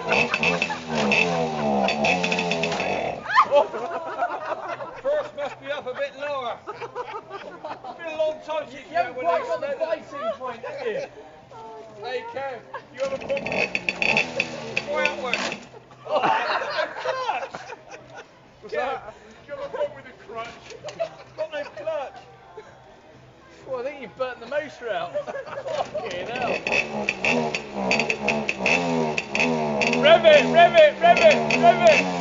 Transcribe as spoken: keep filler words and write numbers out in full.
First must be up a bit lower. It's been a long time since You haven't quite got the biting point, have you? Hey, Kev, you have a problem? Quiet one. Oh, clutch! What's that? Do you have a problem with the crutch? Got no clutch. Well, I think you've burnt the motor out. Fucking hell. Rev it, rev it, rev it, rev it.